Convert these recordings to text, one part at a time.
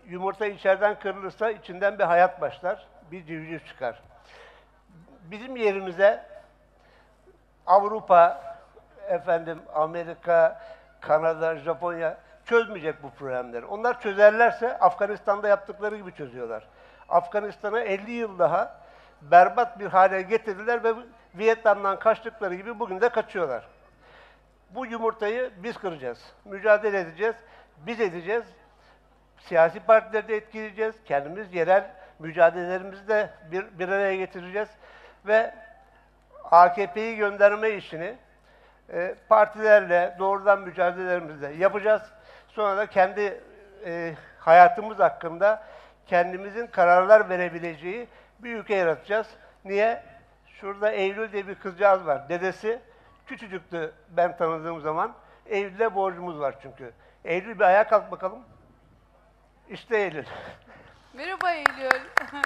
Yumurta içeriden kırılırsa içinden bir hayat başlar, bir civciv çıkar. Bizim yerimize Avrupa, Amerika, Kanada, Japonya çözmeyecek bu problemleri. Onlar çözerlerse Afganistan'da yaptıkları gibi çözüyorlar. Afganistan'a 50 yıl daha berbat bir hale getirdiler ve Vietnam'dan kaçtıkları gibi bugün de kaçıyorlar. Bu yumurtayı biz kıracağız. Mücadele edeceğiz. Biz edeceğiz. Siyasi partileri de etkileyeceğiz. Kendimiz yerel mücadelelerimizi de bir araya getireceğiz. Ve AKP'yi gönderme işini partilerle doğrudan mücadelelerimizle yapacağız. Sonra da kendi hayatımız hakkında kendimizin kararlar verebileceği bir ülke yaratacağız. Niye? Şurada Eylül diye bir kızcağız var. Dedesi küçücüktü ben tanıdığım zaman. Eylül'e borcumuz var çünkü. Eylül bir ayağa kalk bakalım. İşte Eylül. Merhaba Eylül.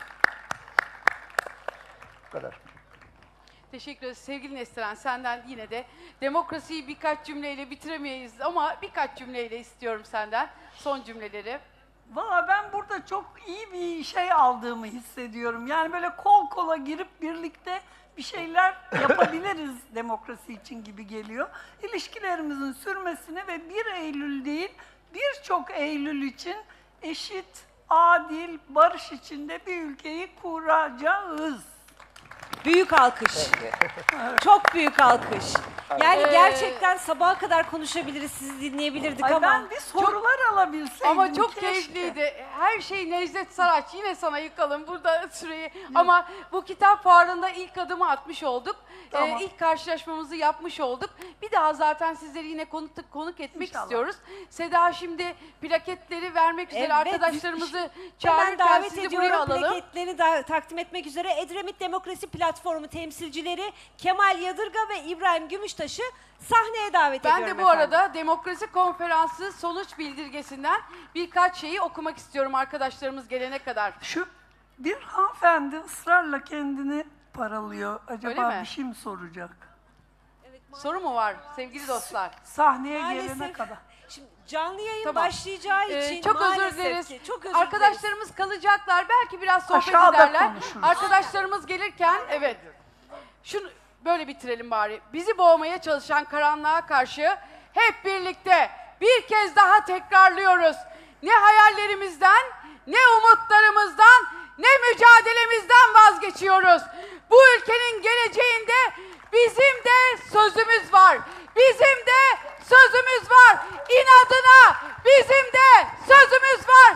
Bu kadar. Teşekkür ederiz. Sevgili Neslihan, senden yine de demokrasiyi birkaç cümleyle bitiremeyiz ama birkaç cümleyle istiyorum senden son cümleleri. Valla ben burada çok iyi bir şey aldığımı hissediyorum. Yani böyle kol kola girip birlikte bir şeyler yapabiliriz demokrasi için gibi geliyor. İlişkilerimizin sürmesini ve 1 Eylül değil birçok Eylül için eşit, adil, barış içinde bir ülkeyi kuracağız. Büyük alkış. Çok büyük alkış. Yani gerçekten sabaha kadar konuşabiliriz, sizi dinleyebilirdik Ay ama... ben bir sorular alabilseydim. Ama çok keşke. keyifliydi. Her şey Necdet Saraç. Yine sana yıkalım burada süreyi. Ama bu kitap fuarında ilk adımı atmış olduk. Tamam. İlk karşılaşmamızı yapmış olduk. Bir daha zaten sizleri yine konuk etmek İnşallah. istiyoruz. Seda şimdi plaketleri vermek üzere Evet. arkadaşlarımızı Hemen çağırırken davet sizi buraya ediyorum. alalım. Plaketleri takdim etmek üzere Edremit Demokrasi Platformu temsilcileri Kemal Yadırga ve İbrahim Gümüştaş'ı sahneye davet Ben ediyorum de bu efendim. arada Demokrasi Konferansı sonuç bildirgesinden birkaç şeyi okumak istiyorum arkadaşlarımız gelene kadar. Şu bir hanımefendi ısrarla kendini paralıyor. Öyle Acaba mi? bir şey mi soracak? Soru mu var sevgili dostlar? Sahneye Maalesef. gelene kadar. Şimdi canlı yayın Tamam. başlayacağı için Çok özür maalesef dileriz. ki, çok özür dileriz. Arkadaşlarımız kalacaklar. Belki biraz sohbet Aşağıda ederler. konuşuruz. Arkadaşlarımız gelirken evet. Şunu böyle bitirelim bari. Bizi boğmaya çalışan karanlığa karşı hep birlikte bir kez daha tekrarlıyoruz. Ne hayallerimizden, ne umutlarımızdan, ne mücadelemizden vazgeçiyoruz. Bu ülkenin geleceğinde bizim de sözümüz var. Bizim de sözümüz var. İnadına bizim de sözümüz var.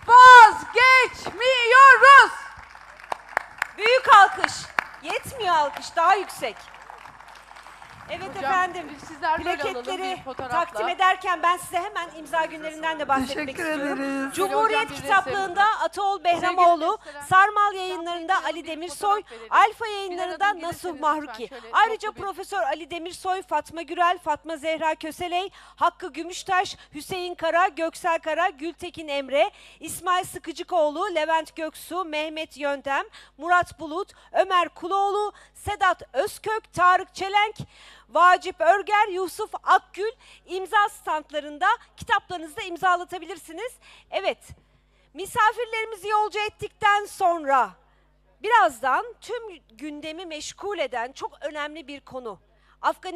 Vazgeçmiyoruz. Büyük alkış. Yetmiyor alkış, daha yüksek. Evet Hocam, efendim, sizler böyle alalım plaketleri bir fotoğrafla. takdim ederken ben size hemen imza günlerinden de bahsetmek Teşekkür istiyorum. ederiz. Cumhuriyet Hocam, bir Kitaplığı'nda resim. Ataol Behramoğlu, Sevgili Sarmal Yayınları'nda Ali bir Demirsoy, fotoğraf verelim. Alfa Bir Yayınları'nda aradım Nasuh gelirseniz Mahruki. lütfen şöyle Ayrıca toplu bir- Profesör Ali Demirsoy, Fatma Gürel, Fatma Zehra Köseley, Hakkı Gümüştaş, Hüseyin Kara, Göksel Kara, Gültekin Emre, İsmail Sıkıcıkoğlu, Levent Göksu, Mehmet Yöntem, Murat Bulut, Ömer Kuloğlu, Sedat Özkök, Tarık Çelenk, Vacip Örger, Yusuf Akgül imza standlarında kitaplarınızı imzalatabilirsiniz. Evet, misafirlerimizi yolcu ettikten sonra birazdan tüm gündemi meşgul eden çok önemli bir konu.